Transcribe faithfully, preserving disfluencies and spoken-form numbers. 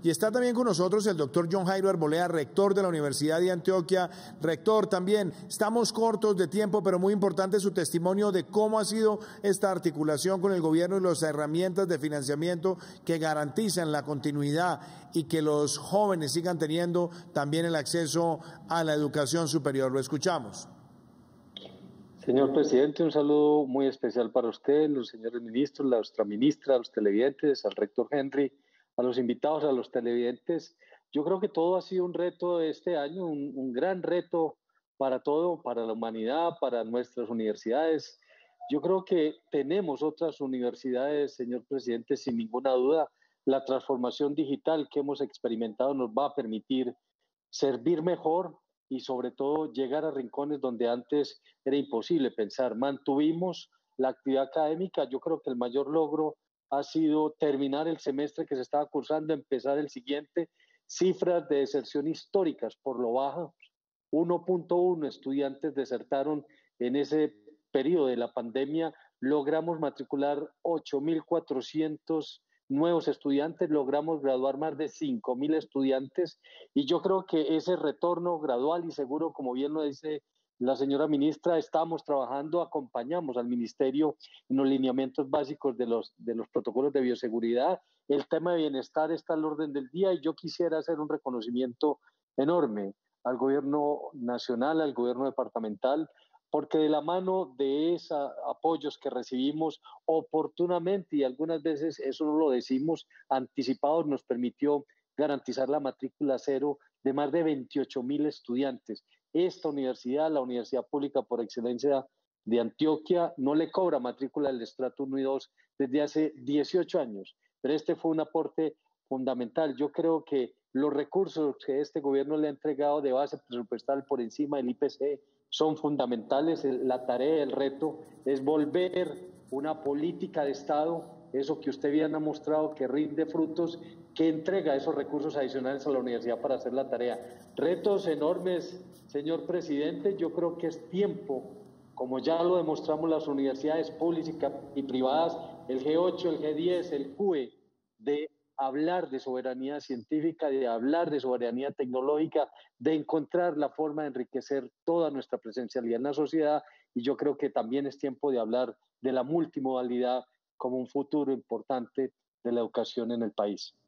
Y está también con nosotros el doctor John Jairo Arboleda, rector de la Universidad de Antioquia. Rector, también estamos cortos de tiempo, pero muy importante su testimonio de cómo ha sido esta articulación con el gobierno y las herramientas de financiamiento que garantizan la continuidad y que los jóvenes sigan teniendo también el acceso a la educación superior. Lo escuchamos. Señor presidente, un saludo muy especial para usted, los señores ministros, la nuestra ministra, a los televidentes, al rector Henry, a los invitados, a los televidentes. Yo creo que todo ha sido un reto este año, un, un gran reto para todo, para la humanidad, para nuestras universidades. Yo creo que tenemos otras universidades, señor presidente, sin ninguna duda. La transformación digital que hemos experimentado nos va a permitir servir mejor y sobre todo llegar a rincones donde antes era imposible pensar. Mantuvimos la actividad académica. Yo creo que el mayor logro ha sido terminar el semestre que se estaba cursando, empezar el siguiente. Cifras de deserción históricas por lo bajo. uno punto uno estudiantes desertaron en ese periodo de la pandemia. Logramos matricular ocho mil cuatrocientos nuevos estudiantes, logramos graduar más de cinco mil estudiantes y yo creo que ese retorno gradual y seguro, como bien lo dice la señora ministra, estamos trabajando, acompañamos al ministerio en los lineamientos básicos de los, de los protocolos de bioseguridad. El tema de bienestar está al orden del día y yo quisiera hacer un reconocimiento enorme al gobierno nacional, al gobierno departamental, porque de la mano de esos apoyos que recibimos oportunamente, y algunas veces eso no lo decimos anticipados, nos permitió garantizar la matrícula cero de más de veintiocho mil estudiantes. Esta universidad, la Universidad Pública por Excelencia de Antioquia, no le cobra matrícula del estrato uno y dos desde hace dieciocho años, pero este fue un aporte fundamental. Yo creo que los recursos que este gobierno le ha entregado de base presupuestal por encima del I P C son fundamentales. La tarea, el reto es volver una política de Estado, eso que usted bien ha mostrado que rinde frutos, que entrega esos recursos adicionales a la universidad para hacer la tarea. Retos enormes, señor presidente. Yo creo que es tiempo, como ya lo demostramos las universidades públicas y privadas, el G ocho, el G diez, el C U E, de hablar de soberanía científica, de hablar de soberanía tecnológica, de encontrar la forma de enriquecer toda nuestra presencialidad en la sociedad, y yo creo que también es tiempo de hablar de la multimodalidad como un futuro importante de la educación en el país.